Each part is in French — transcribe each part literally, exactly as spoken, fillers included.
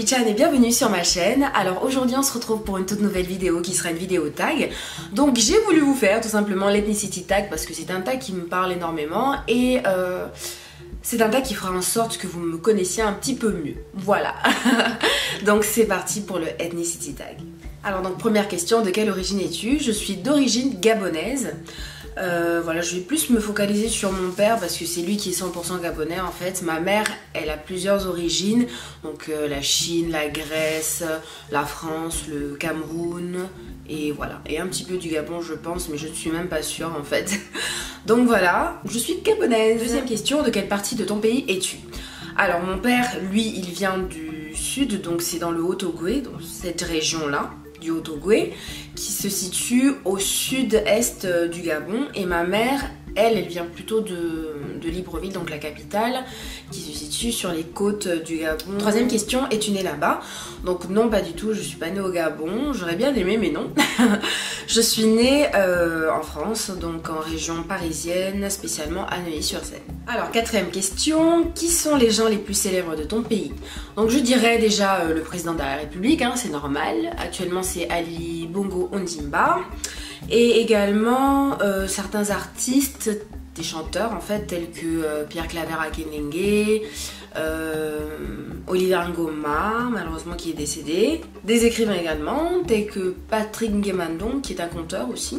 Chan et bienvenue sur ma chaîne. Alors aujourd'hui on se retrouve pour une toute nouvelle vidéo qui sera une vidéo tag. Donc j'ai voulu vous faire tout simplement l'ethnicity tag parce que c'est un tag qui me parle énormément et euh, c'est un tag qui fera en sorte que vous me connaissiez un petit peu mieux. Voilà. Donc c'est parti pour le ethnicity tag. Alors donc première question, de quelle origine es-tu? Je suis d'origine gabonaise. Euh, voilà, je vais plus me focaliser sur mon père parce que c'est lui qui est cent pour cent gabonais en fait. Ma mère, elle a plusieurs origines, donc euh, la Chine, la Grèce, la France, le Cameroun et voilà. Et un petit peu du Gabon je pense, mais je ne suis même pas sûre en fait. Donc voilà, je suis gabonaise. Deuxième question, de quelle partie de ton pays es-tu? Alors mon père, lui, il vient du sud, donc c'est dans le Haut-Ogooué, dans cette région-là du Haut-Ogooué, qui se situe au sud-est du Gabon, et ma mère, elle, elle vient plutôt de, de Libreville, donc la capitale, qui se situe sur les côtes du Gabon. Troisième question, es-tu née là-bas? Donc non, pas du tout, je suis pas née au Gabon, j'aurais bien aimé mais non. Je suis née euh, en France, donc en région parisienne, spécialement à Neuilly-sur-Seine. Alors quatrième question, qui sont les gens les plus célèbres de ton pays? Donc je dirais déjà euh, le président de la République, hein, c'est normal, actuellement c'est Ali Bongo Ondimba. Et également euh, certains artistes, des chanteurs en fait, tels que euh, Pierre Claver Akenenge, euh, Oliver Ngoma, malheureusement qui est décédé. Des écrivains également, tels que Patrick Nguemandong, qui est un conteur aussi.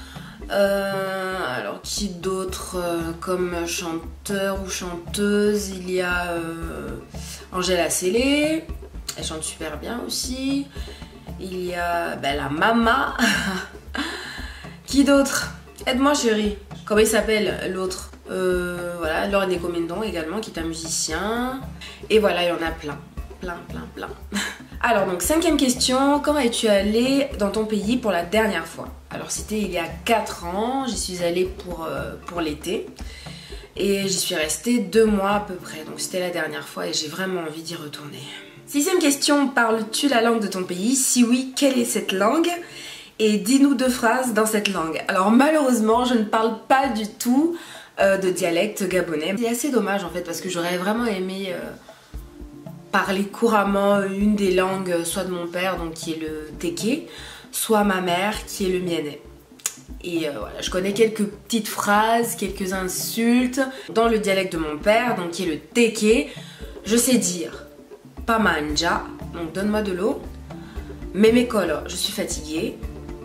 Euh, alors qui d'autre euh, comme chanteur ou chanteuse? Il y a euh, Angèle Asselé, elle chante super bien aussi. Il y a ben, la Mama. Qui d'autre? Aide-moi chérie. Comment il s'appelle l'autre? euh, Voilà, Laure Nékomendon également, qui est un musicien. Et voilà, il y en a plein. Plein, plein, plein. Alors donc, cinquième question. Quand es-tu allée dans ton pays pour la dernière fois? Alors c'était il y a quatre ans. J'y suis allée pour, euh, pour l'été. Et j'y suis restée deux mois à peu près. Donc c'était la dernière fois et j'ai vraiment envie d'y retourner. Sixième question. Parles-tu la langue de ton pays? Si oui, quelle est cette langue? Et dis-nous deux phrases dans cette langue. Alors malheureusement, je ne parle pas du tout euh, de dialecte gabonais. C'est assez dommage en fait parce que j'aurais vraiment aimé euh, parler couramment une des langues, soit de mon père, donc qui est le téké, soit ma mère, qui est le mienais. Et euh, voilà, je connais quelques petites phrases, quelques insultes dans le dialecte de mon père, donc qui est le téké. Je sais dire pamanja, donc donne-moi de l'eau. Memekolo, je suis fatiguée.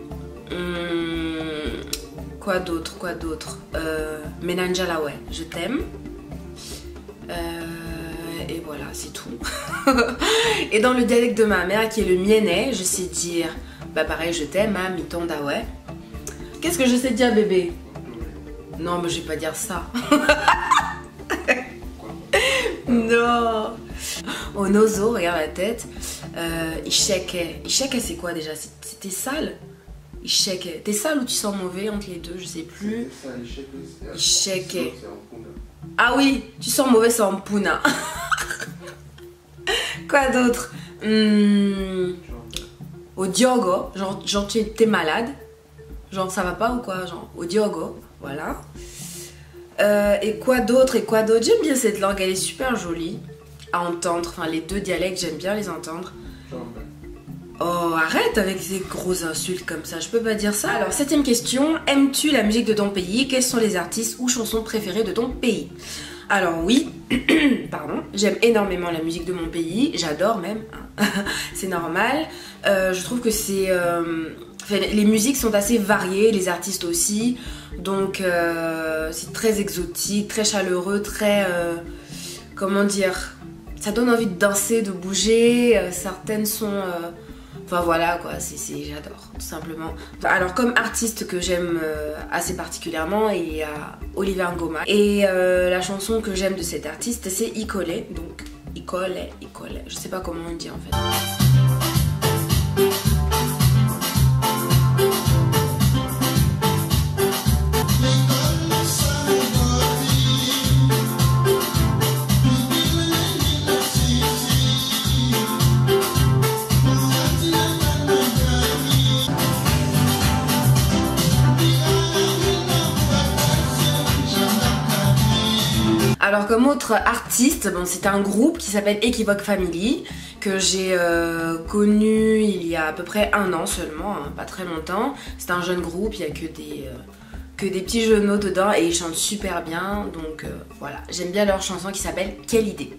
Hum, quoi d'autre, quoi d'autre euh, Menanjalawe, je t'aime. Euh, et voilà, c'est tout. Et dans le dialecte de ma mère, qui est le mienais, je sais dire, bah pareil, je t'aime, hein, mitondawe. Qu'est-ce que je sais dire, bébé? Non, mais je vais pas dire ça. Non. Onozo, regarde la tête. Euh, Isheke. Isheke, c'est quoi déjà? C'était sale? Isheke. T'es sale ou tu sens mauvais entre les deux? Je sais plus. Isheke. Ah oui, tu sens mauvais, c'est en puna. Quoi d'autre? hum, Au diogo. Genre, genre tu es malade. Genre ça va pas ou quoi? Genre au diogo. Voilà. Euh, et quoi d'autre? Et quoi d'autre? J'aime bien cette langue, elle est super jolie à entendre. Enfin, les deux dialectes, j'aime bien les entendre. Oh, arrête avec ces grosses insultes comme ça, je peux pas dire ça. Alors, septième question, aimes-tu la musique de ton pays? Quels sont les artistes ou chansons préférées de ton pays? Alors oui, pardon, j'aime énormément la musique de mon pays, j'adore même, hein. C'est normal. Euh, je trouve que c'est... Euh, enfin, les musiques sont assez variées, les artistes aussi, donc euh, c'est très exotique, très chaleureux, très... Euh, comment dire? Ça donne envie de danser, de bouger, euh, certaines sont... Euh, Enfin voilà quoi, c'est, j'adore tout simplement. Alors comme artiste que j'aime euh, assez particulièrement, il y a Oliver Ngoma. Et euh, la chanson que j'aime de cet artiste c'est Ikole. Donc Ikole, Ikole, je sais pas comment on dit en fait. Alors comme autre artiste, bon, c'est un groupe qui s'appelle Equivoque Family, que j'ai euh, connu il y a à peu près un an seulement, hein, pas très longtemps. C'est un jeune groupe, il n'y a que des, euh, que des petits genoux dedans et ils chantent super bien. Donc euh, voilà, j'aime bien leur chanson qui s'appelle Quelle idée.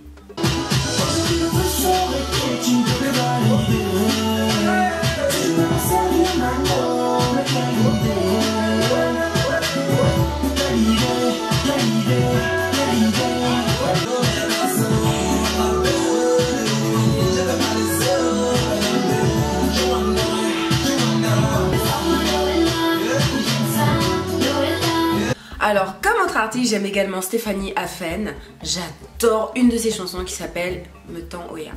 Alors, comme autre artiste, j'aime également Stéphanie Haffen. J'adore une de ses chansons qui s'appelle Me Tend Oya.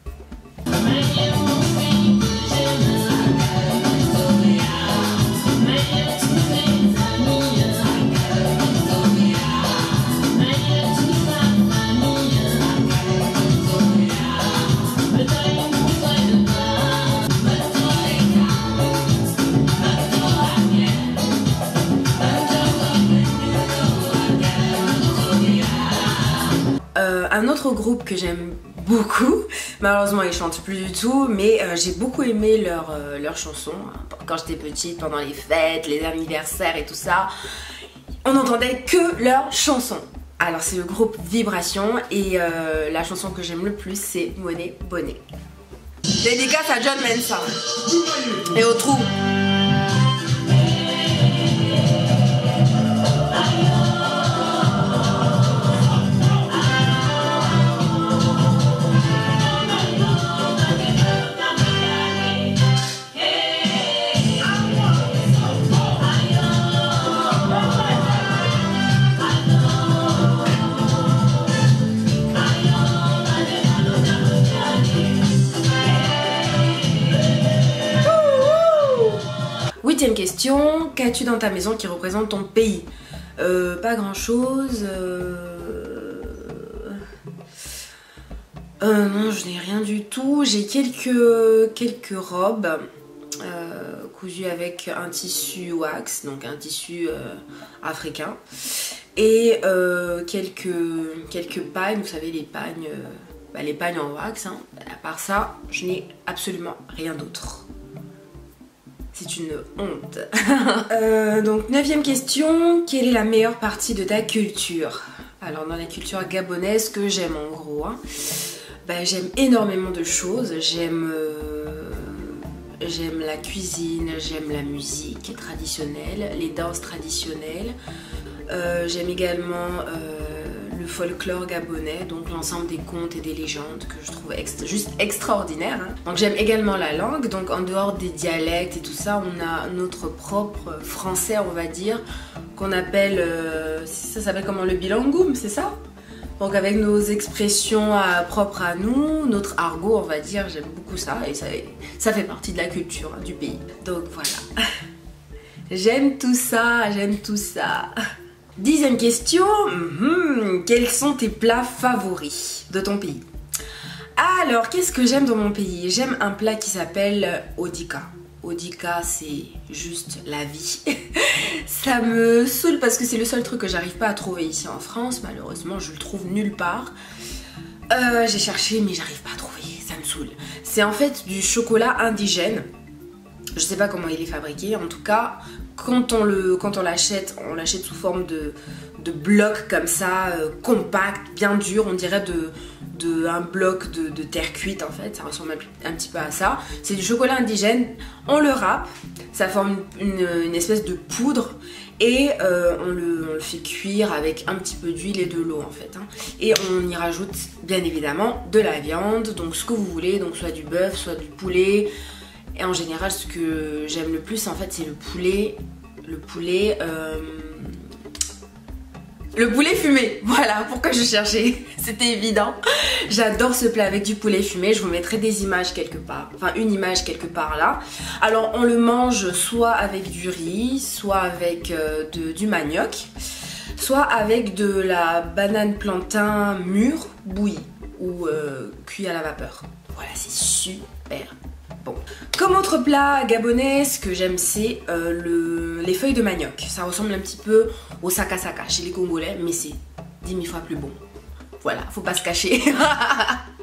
Euh, un autre groupe que j'aime beaucoup, malheureusement ils chantent plus du tout, mais euh, j'ai beaucoup aimé leurs euh, leur chansons hein. Quand j'étais petite, pendant les fêtes, les anniversaires et tout ça, on n'entendait que leurs chansons. Alors c'est le groupe Vibration et euh, la chanson que j'aime le plus c'est Money Bonnet. Dédicace à John Mensa et au trou. Huitième question, qu'as-tu dans ta maison qui représente ton pays? euh, Pas grand chose. Euh... Euh, non, je n'ai rien du tout. J'ai quelques, quelques robes euh, cousues avec un tissu wax, donc un tissu euh, africain. Et euh, quelques, quelques pagnes, vous savez, les pagnes, euh, bah, les pagnes en wax. Hein. À part ça, je n'ai absolument rien d'autre. C'est une honte. euh, donc, neuvième question. Quelle est la meilleure partie de ta culture? Alors, dans la culture gabonaise, que j'aime en gros, hein, bah, j'aime énormément de choses. J'aime euh, j'aime la cuisine, j'aime la musique traditionnelle, les danses traditionnelles. Euh, j'aime également euh, le folklore gabonais, donc l'ensemble des contes et des légendes que je trouve extra, juste extraordinaire. Hein. Donc j'aime également la langue, donc en dehors des dialectes et tout ça, on a notre propre français, on va dire, qu'on appelle, euh, ça s'appelle comment, le bilangoum, c'est ça? Donc avec nos expressions à, propres à nous, notre argot, on va dire, j'aime beaucoup ça et ça, ça fait partie de la culture hein, du pays. Donc voilà. J'aime tout ça, j'aime tout ça. Dixième question, mmh, quels sont tes plats favoris de ton pays? Alors, qu'est-ce que j'aime dans mon pays? J'aime un plat qui s'appelle Odika. Odika, c'est juste la vie. Ça me saoule parce que c'est le seul truc que j'arrive pas à trouver ici en France. Malheureusement, je le trouve nulle part. Euh, j'ai cherché, mais j'arrive pas à trouver. Ça me saoule. C'est en fait du chocolat indigène. Je sais pas comment il est fabriqué. En tout cas, quand on le, quand on l'achète, on l'achète sous forme de, de blocs comme ça, euh, compact, bien dur. On dirait de, de un bloc de, de terre cuite en fait. Ça ressemble un, un petit peu à ça. C'est du chocolat indigène. On le râpe. Ça forme une, une espèce de poudre. Et euh, on, le, on le fait cuire avec un petit peu d'huile et de l'eau en fait. Hein. Et on y rajoute bien évidemment de la viande. Donc ce que vous voulez. Donc soit du bœuf, soit du poulet. Et en général, ce que j'aime le plus, en fait, c'est le poulet, le poulet, euh, le poulet fumé. Voilà, pourquoi je cherchais, c'était évident. J'adore ce plat avec du poulet fumé. Je vous mettrai des images quelque part, enfin une image quelque part là. Alors, on le mange soit avec du riz, soit avec euh, de, du manioc, soit avec de la banane plantain mûre bouillie ou euh, cuit à la vapeur. Voilà, c'est super. Bon. Comme autre plat gabonais, ce que j'aime c'est euh, le, les feuilles de manioc. Ça ressemble un petit peu au saka saka chez les Congolais, mais c'est dix mille fois plus bon. Voilà, faut pas se cacher.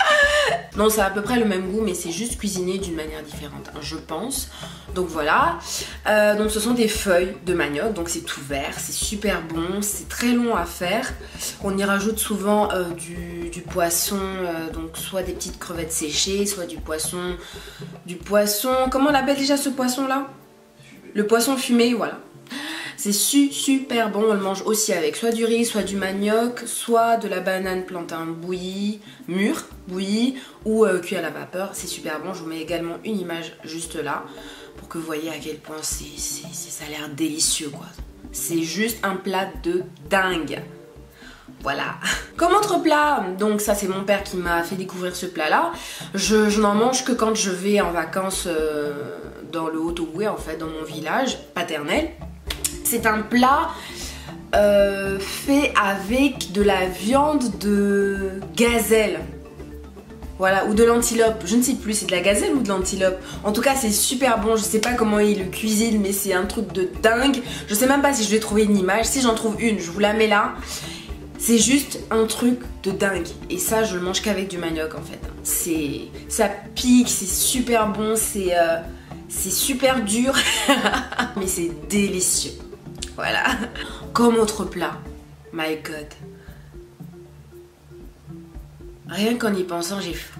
Non, c'est à peu près le même goût, mais c'est juste cuisiné d'une manière différente, hein, je pense. Donc voilà. Euh, donc ce sont des feuilles de manioc, donc c'est tout vert, c'est super bon, c'est très long à faire. On y rajoute souvent euh, du, du poisson, euh, donc soit des petites crevettes séchées, soit du poisson, du poisson. Comment on appelle déjà ce poisson-là? Le poisson fumé, voilà. C'est su super bon, on le mange aussi avec soit du riz, soit du manioc, soit de la banane plantain bouillie, mûre, bouillie ou euh, cuit à la vapeur. C'est super bon, je vous mets également une image juste là pour que vous voyez à quel point c'est, c'est, c'est, ça a l'air délicieux quoi. C'est juste un plat de dingue. Voilà. Comme autre plat, donc ça c'est mon père qui m'a fait découvrir ce plat là, je, je n'en mange que quand je vais en vacances euh, dans le Haut-Ogooué en fait, dans mon village paternel. C'est un plat euh, fait avec de la viande de gazelle. Voilà, ou de l'antilope, je ne sais plus, c'est de la gazelle ou de l'antilope. En tout cas, c'est super bon, je sais pas comment il le cuisine, mais c'est un truc de dingue. Je sais même pas si je vais trouver une image, si j'en trouve une, je vous la mets là. C'est juste un truc de dingue. Et ça, je le mange qu'avec du manioc en fait. C'est, ça pique, c'est super bon, c'est euh, c'est super dur, mais c'est délicieux. Voilà. Comme autre plat, my god. Rien qu'en y pensant, j'ai faim.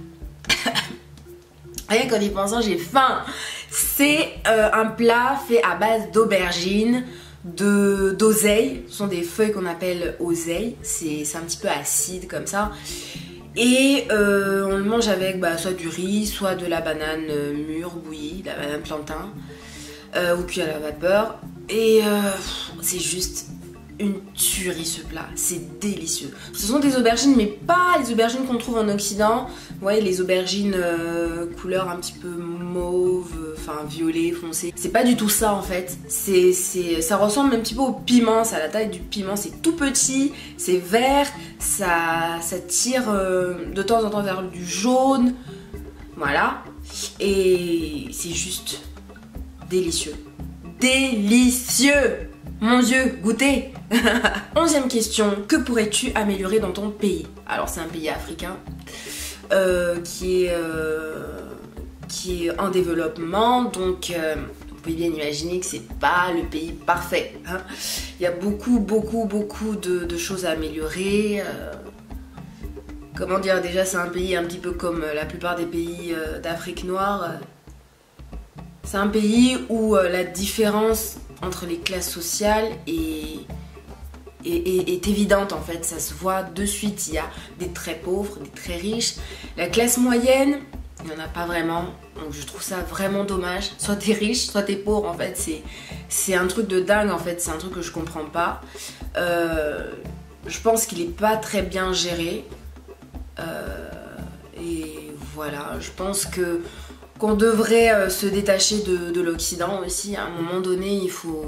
Rien qu'en y pensant, j'ai faim. C'est euh, un plat fait à base d'aubergines, de d'oseille. Ce sont des feuilles qu'on appelle oseille. C'est un petit peu acide comme ça. Et euh, on le mange avec bah, soit du riz, soit de la banane mûre, bouillie, de la banane plantain, euh, ou cuit à la vapeur. Et euh, c'est juste une tuerie ce plat, c'est délicieux. Ce sont des aubergines, mais pas les aubergines qu'on trouve en Occident. Vous voyez, les aubergines euh, couleur un petit peu mauve, enfin violet, foncé. C'est pas du tout ça en fait. C'est, c'est, ça ressemble un petit peu au piment, c'est à la taille du piment, c'est tout petit, c'est vert, ça, ça tire euh, de temps en temps vers du jaune. Voilà. Et c'est juste délicieux. Délicieux! Mon Dieu, goûtez. Onzième question, que pourrais-tu améliorer dans ton pays? Alors c'est un pays africain euh, qui, est, euh, qui est en développement, donc euh, vous pouvez bien imaginer que c'est pas le pays parfait, hein. Il y a beaucoup beaucoup beaucoup de, de choses à améliorer. euh, Comment dire, déjà c'est un pays un petit peu comme la plupart des pays euh, d'Afrique noire. C'est un pays où euh, la différence entre les classes sociales est, est, est, est évidente en fait, ça se voit de suite. Il y a des très pauvres, des très riches. La classe moyenne, il n'y en a pas vraiment, donc je trouve ça vraiment dommage. Soit t'es riche, soit t'es pauvre en fait, c'est un truc de dingue en fait, c'est un truc que je comprends pas. Euh, je pense qu'il n'est pas très bien géré. Euh, et voilà, je pense que qu'on devrait euh, se détacher de, de l'Occident aussi. À un moment donné, il faut,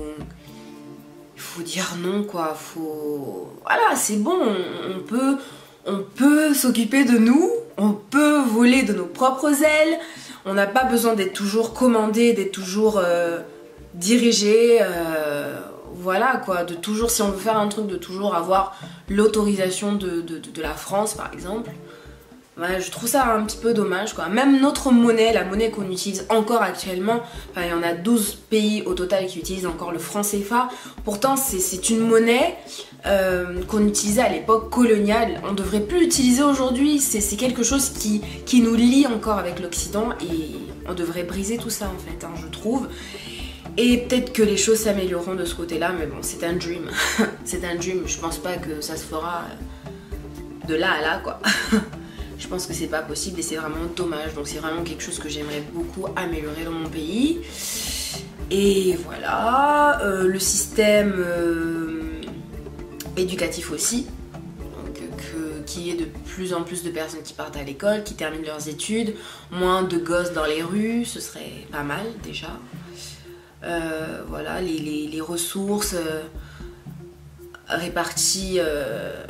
il faut dire non, quoi. Faut... Voilà, c'est bon, on, on peut, on peut s'occuper de nous, on peut voler de nos propres ailes, on n'a pas besoin d'être toujours commandé, d'être toujours euh, dirigé, euh, voilà, quoi. De toujours, si on veut faire un truc, de toujours avoir l'autorisation de, de, de, de la France, par exemple. Ouais, je trouve ça un petit peu dommage quoi. Même notre monnaie, la monnaie qu'on utilise encore actuellement, enfin, il y en a douze pays au total qui utilisent encore le franc C F A. Pourtant c'est une monnaie euh, qu'on utilisait à l'époque coloniale. On ne devrait plus l'utiliser aujourd'hui. C'est quelque chose qui, qui nous lie encore avec l'Occident et on devrait briser tout ça en fait, hein, je trouve. Et peut-être que les choses s'amélioreront de ce côté-là, mais bon, c'est un dream. C'est un dream, je pense pas que ça se fera de là à là quoi. Je pense que c'est pas possible et c'est vraiment dommage. Donc c'est vraiment quelque chose que j'aimerais beaucoup améliorer dans mon pays. Et voilà, euh, le système euh, éducatif aussi. Donc que, qu'il y ait de plus en plus de personnes qui partent à l'école, qui terminent leurs études, moins de gosses dans les rues, ce serait pas mal déjà. Euh, voilà, les, les, les ressources euh, réparties euh,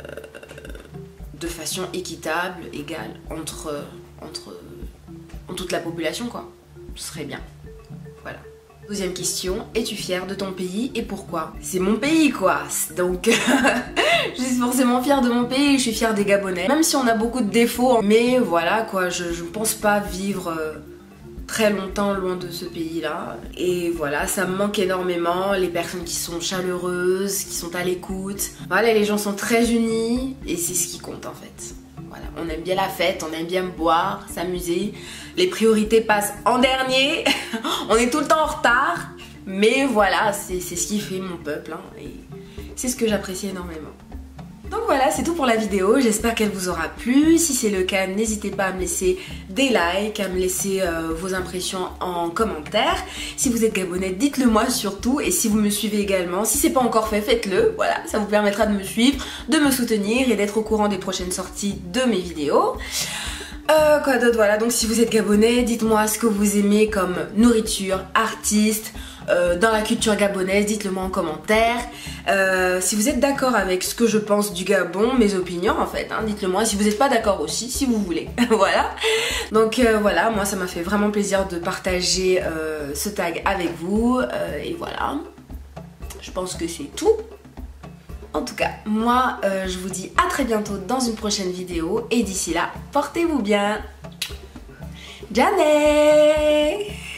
de façon équitable, égale entre, entre, entre toute la population quoi, ce serait bien, voilà. Deuxième question, es-tu fière de ton pays et pourquoi? C'est mon pays quoi, donc Je suis forcément fière de mon pays, je suis fière des Gabonais. Même si on a beaucoup de défauts, mais voilà quoi, je, je pense pas vivre euh, très longtemps loin de ce pays-là. Et voilà, ça me manque énormément, les personnes qui sont chaleureuses, qui sont à l'écoute. Voilà, les gens sont très unis et c'est ce qui compte en fait. Voilà, on aime bien la fête, on aime bien boire, s'amuser. Les priorités passent en dernier, on est tout le temps en retard. Mais voilà, c'est ce qui fait mon peuple hein, et c'est ce que j'apprécie énormément. Donc voilà, c'est tout pour la vidéo, j'espère qu'elle vous aura plu. Si c'est le cas, n'hésitez pas à me laisser des likes, à me laisser euh, vos impressions en commentaire. Si vous êtes gabonais, dites-le moi surtout. Et si vous me suivez également, si c'est pas encore fait, faites-le. Voilà, ça vous permettra de me suivre, de me soutenir et d'être au courant des prochaines sorties de mes vidéos. Euh, quoi d'autre, voilà, donc si vous êtes gabonais, dites-moi ce que vous aimez comme nourriture, artiste, euh, dans la culture gabonaise, dites-le moi en commentaire. Euh, si vous êtes d'accord avec ce que je pense du Gabon, mes opinions en fait, hein, dites-le moi. Si vous n'êtes pas d'accord aussi, si vous voulez, voilà. Donc euh, voilà, moi ça m'a fait vraiment plaisir de partager euh, ce tag avec vous, euh, et voilà. Je pense que c'est tout. En tout cas, moi, euh, je vous dis à très bientôt dans une prochaine vidéo. Et d'ici là, portez-vous bien. Janet!